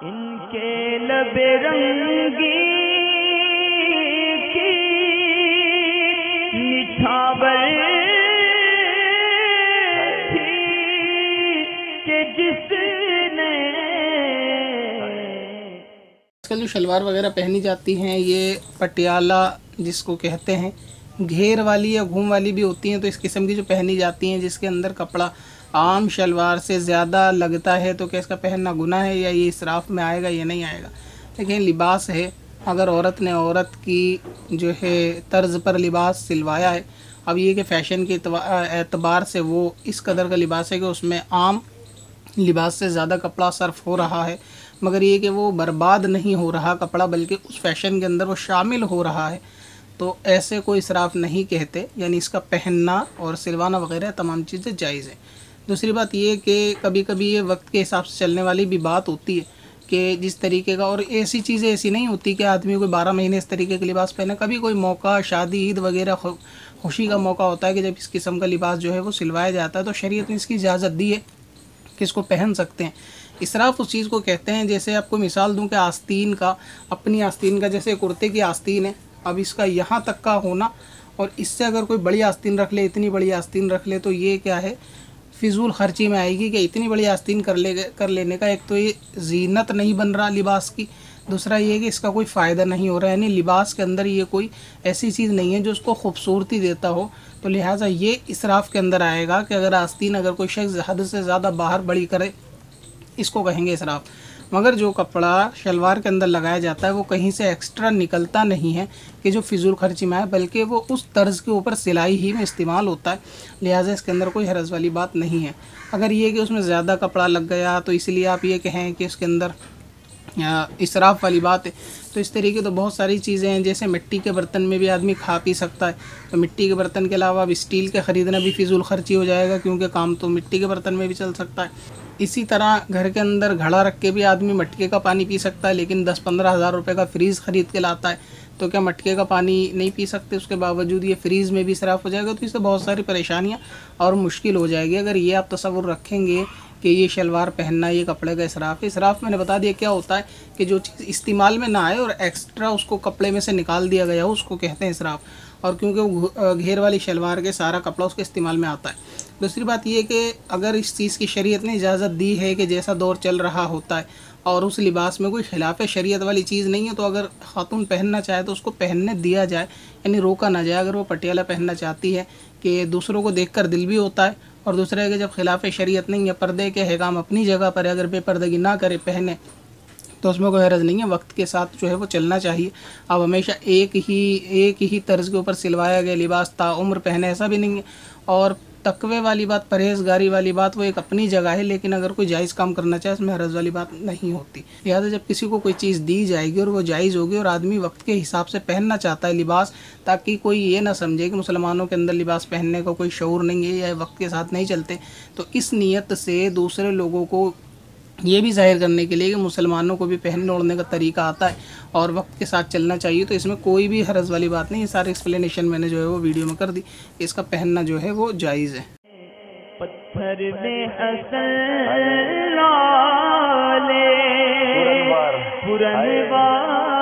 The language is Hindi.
इनके लबे रंगी की निछावर थी कि जिसने आजकल जो शलवार वगैरह पहनी जाती हैं ये पटियाला जिसको कहते हैं, घेर वाली या घूम वाली भी होती हैं। तो इस किस्म की जो पहनी जाती हैं जिसके अंदर कपड़ा आम शलवार से ज़्यादा लगता है, तो क्या इसका पहनना गुनाह है या ये इसराफ में आएगा या नहीं आएगा। देखिए लिबास है, अगर औरत ने औरत की जो है तर्ज पर लिबास सिलवाया है, अब ये कि फ़ैशन के एतबार से वो इस कदर का लिबास है कि उसमें आम लिबास से ज़्यादा कपड़ा सर्फ हो रहा है, मगर ये कि वो बर्बाद नहीं हो रहा कपड़ा, बल्कि उस फैशन के अंदर वो शामिल हो रहा है, तो ऐसे को इसराफ नहीं कहते। यानी इसका पहनना और सिलवाना वगैरह तमाम चीज़ें जायज़ हैं। दूसरी बात ये कि कभी कभी ये वक्त के हिसाब से चलने वाली भी बात होती है कि जिस तरीके का, और ऐसी चीज़ें ऐसी नहीं होती कि आदमी कोई 12 महीने इस तरीके का लिबास पहने। कभी कोई मौका, शादी, ईद वगैरह, खुशी का मौका होता है कि जब इस किस्म का लिबास जो है वो सिलवाया जाता है, तो शरीयत ने इसकी इजाज़त दी है कि इसको पहन सकते हैं। इसराफ उस चीज़ को कहते हैं, जैसे आपको मिसाल दूं कि आस्तीन का, अपनी आस्तीन का जैसे कुर्ते की आस्तीन है, अब इसका यहाँ तक का होना और इससे अगर कोई बड़ी आस्तीन रख ले, इतनी बड़ी आस्तीन रख ले, तो ये क्या है, फिजूल खर्ची में आएगी कि इतनी बड़ी आस्तीन कर लेने का एक तो ये जीनत नहीं बन रहा लिबास की, दूसरा ये कि इसका कोई फ़ायदा नहीं हो रहा है। यानी लिबास के अंदर ये कोई ऐसी चीज़ नहीं है जो उसको खूबसूरती देता हो, तो लिहाजा ये इसराफ के अंदर आएगा कि अगर आस्तीन अगर कोई शख्स हद से ज़्यादा बाहर बड़ी करे, इसको कहेंगे इसराफ। मगर जो कपड़ा शलवार के अंदर लगाया जाता है वो कहीं से एक्स्ट्रा निकलता नहीं है कि जो फिजूल खर्ची में आए, बल्कि वो उस तर्ज के ऊपर सिलाई ही में इस्तेमाल होता है, लिहाजा इसके अंदर कोई हरज वाली बात नहीं है। अगर ये कि उसमें ज़्यादा कपड़ा लग गया तो इसलिए आप ये कहें कि उसके अंदर इसराफ वाली बात है, तो इस तरीके तो बहुत सारी चीज़ें हैं। जैसे मिट्टी के बर्तन में भी आदमी खा पी सकता है, तो मिट्टी के बर्तन के अलावा अब स्टील के ख़रीदना भी फिजूल खर्ची हो जाएगा, क्योंकि काम तो मिट्टी के बर्तन में भी चल सकता है। इसी तरह घर के अंदर घड़ा रख के भी आदमी मटके का पानी पी सकता है, लेकिन 10-15 हज़ार रुपये का फ्रीज़ ख़रीद के लाता है, तो क्या मटके का पानी नहीं पी सकते? उसके बावजूद ये फ्रीज़ में भी इसराफ हो जाएगा, तो इससे बहुत सारी परेशानियाँ और मुश्किल हो जाएगी। अगर ये आप तसव्वुर रखेंगे कि ये शलवार पहनना ये कपड़े का इसराफ है। इसराफ मैंने बता दिया क्या होता है कि जो चीज़ इस्तेमाल में ना आए और एक्स्ट्रा उसको कपड़े में से निकाल दिया गया हो, उसको कहते हैं इसराफ। और क्योंकि वो घेर वाली शलवार के सारा कपड़ा उसके इस्तेमाल में आता है। दूसरी बात ये कि अगर इस चीज़ की शरीयत ने इजाज़त दी है कि जैसा दौर चल रहा होता है और उस लिबास में कोई खिलाफ शरीयत वाली चीज़ नहीं है, तो अगर ख़ातून पहनना चाहे तो उसको पहनने दिया जाए, यानी रोका ना जाए। अगर वो पटियाला पहनना चाहती है कि दूसरों को देखकर दिल भी होता है, और दूसरा है कि जब खिलाफ शरीयत नहीं है, पर्दे के अहकाम अपनी जगह पर है, अगर बेपर्दगी ना करे पहने तो उसमें कोई हरज नहीं है। वक्त के साथ जो है वो चलना चाहिए। अब हमेशा एक ही तर्ज के ऊपर सिलवाया गया लिबास ताउम्र पहने, ऐसा भी नहीं है। और तकवे वाली बात, परहेज़गारी वाली बात, वो एक अपनी जगह है, लेकिन अगर कोई जायज़ काम करना चाहे उसमें हरज वाली बात नहीं होती। लिहाजा जब किसी को कोई चीज़ दी जाएगी और वो जायज़ होगी और आदमी वक्त के हिसाब से पहनना चाहता है लिबास, ताकि कोई ये ना समझे कि मुसलमानों के अंदर लिबास पहनने का कोई शऊर नहीं है या वक्त के साथ नहीं चलते, तो इस नीयत से दूसरे लोगों को ये भी जाहिर करने के लिए कि मुसलमानों को भी पहनने ओढ़ने का तरीका आता है और वक्त के साथ चलना चाहिए, तो इसमें कोई भी हरज वाली बात नहीं। ये सारी एक्सप्लेनेशन मैंने जो है वो वीडियो में कर दी। इसका पहनना जो है वो जायज़ है। पत्थर में हसन लाले पुरनवार